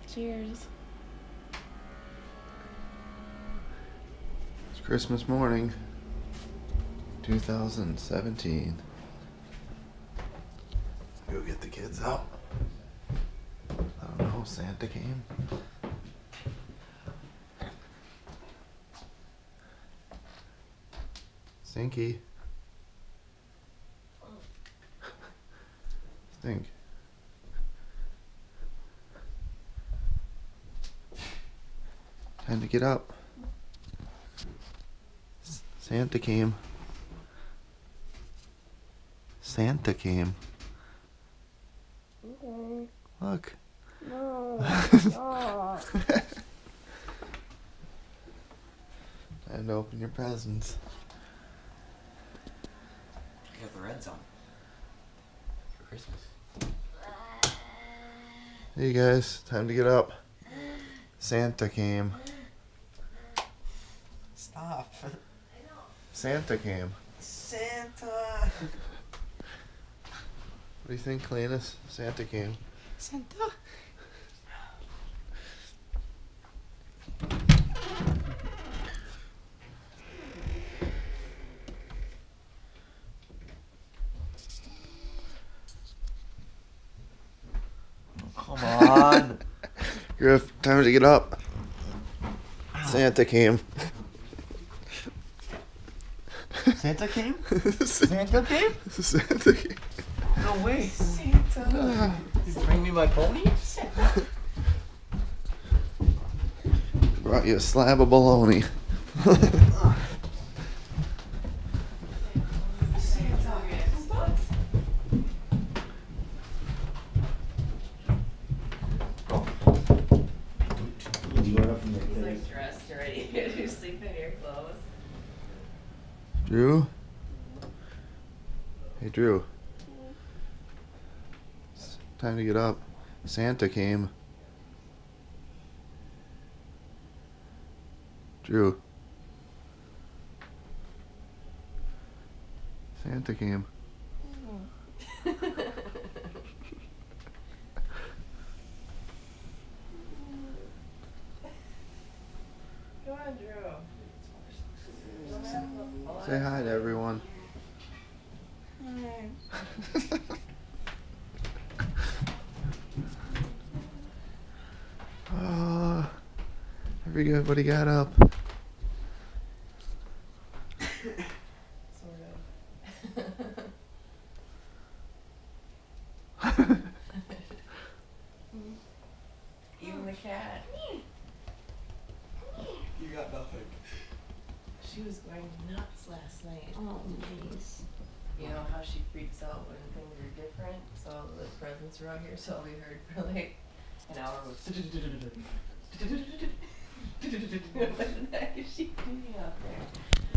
Cheers. It's Christmas morning, 2017. Go get the kids out. I don't know, Santa came. Stinky. Stink. Time to get up. Santa came. Santa came. Okay. Look. No. Time to open your presents. I got the Reds on for Christmas. Hey guys, time to get up. Santa came. Stop. Santa came. Santa. What do you think, Cleanus? Santa came. Santa. Come on. Griff, time to get up. Santa came. Santa came? Santa came? Santa came. No way. Santa. You bring me my pony? Brought you a slab of bologna. He's like dressed already. You're sleeping in your clothes. Drew? Hey, Drew. It's time to get up. Santa came. Drew. Santa came. Come on, Drew. Don't have a Say hi to everyone. Oh, everybody got up. Sort of. Even the cat. You got nothing. She was going nuts last night. Oh, jeez. You know how she freaks out when things are different? So the presents were out here, so all we heard for like an hour was what the heck is she doing out there?